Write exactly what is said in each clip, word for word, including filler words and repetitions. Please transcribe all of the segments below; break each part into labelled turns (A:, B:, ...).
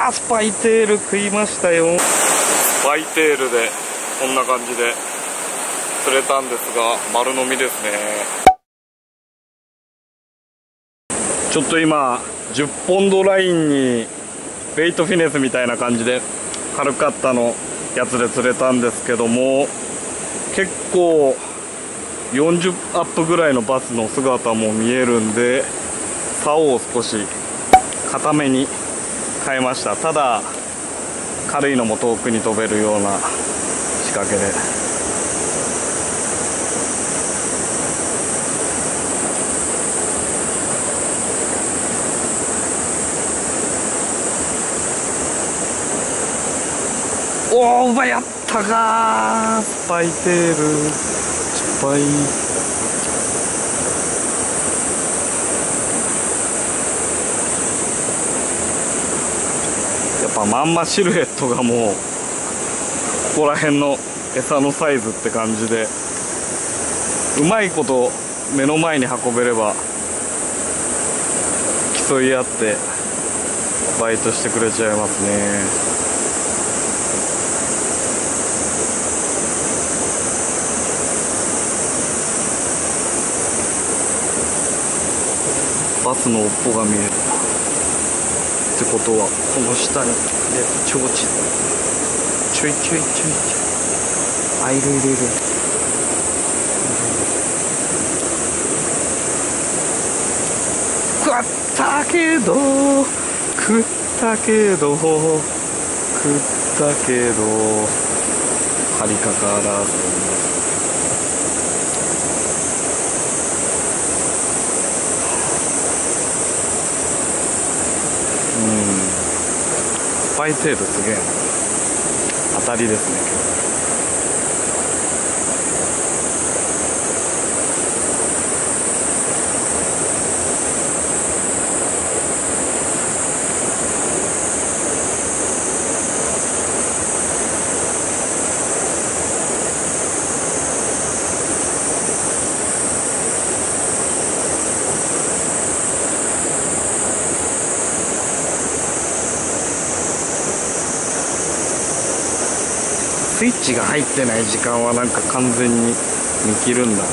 A: ー、スパイテール食いましたよ。スパイテールでこんな感じで釣れたんですが、丸飲みですね。ちょっと今じゅっポンドラインにベイトフィネスみたいな感じで軽かったのやつで釣れたんですけども、結構よんじゅうアップぐらいのバスの姿も見えるんで、竿を少し固めに変えました。ただ軽いのも遠くに飛べるような仕掛けで。おー、うまい、やったかー。スパイテール失敗。やっぱまんまシルエットがもうここら辺の餌のサイズって感じで、うまいこと目の前に運べれば競い合ってバイトしてくれちゃいますね。バスの尾っぽが見えるってことは、この下にちょうちちょいちょいちょいちょい、あ、いるいるいる。食ったけど食ったけど食ったけど張りかからず。スパイテールすげえな。当たりですね。スイッチが入ってない時間はなんか完全に見切るんだな。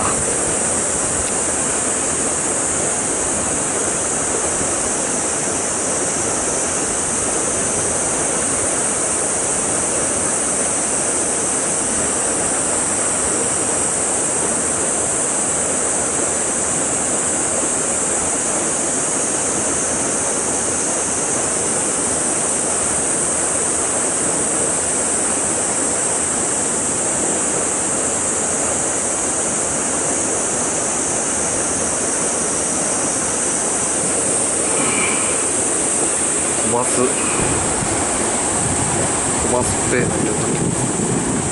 A: 飛ばす飛ばすって入れときます。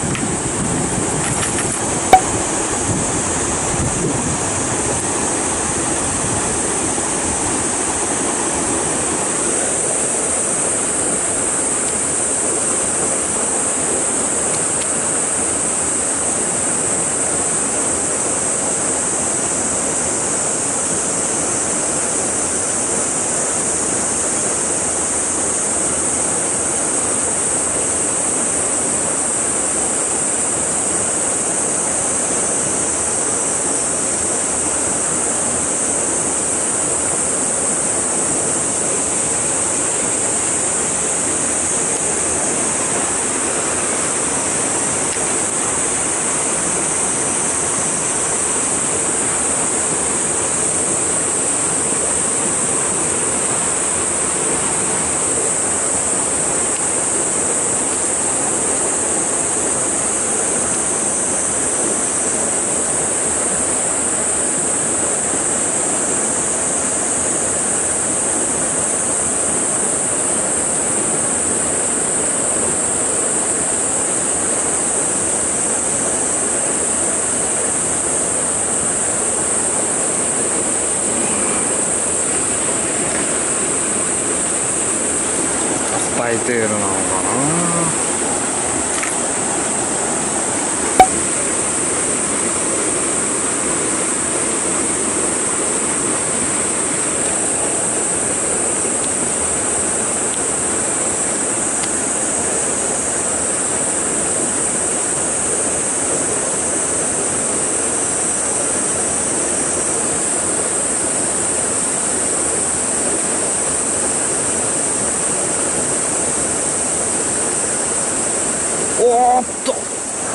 A: スパイテールなのかな。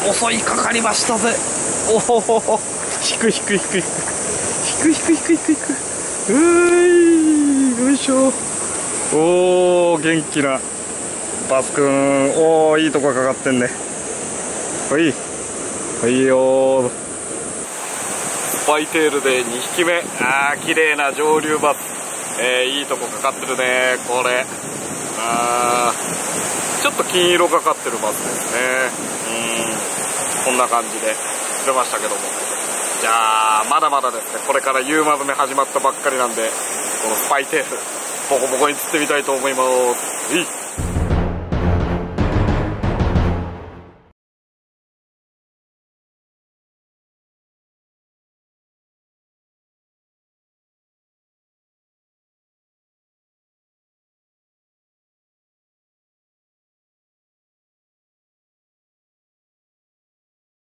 A: 襲いかかりましたぜ。おほほほ、引く引く引く引く引く引く引く引く引く、うーい、よいしょ。おお、元気なバスくん。おお、いいとこかかってんね。はい、はいよー。スパイテールでにひきめ。あー、綺麗な上流バス。えー、いいとこかかってるね、これ。あー、ちょっと金色かかってるバスですね。うん、こんな感じで釣れましたけども。じゃあ、まだまだですね、これから夕間詰め始まったばっかりなんで、このスパイテール、ボコボコに釣ってみたいと思います。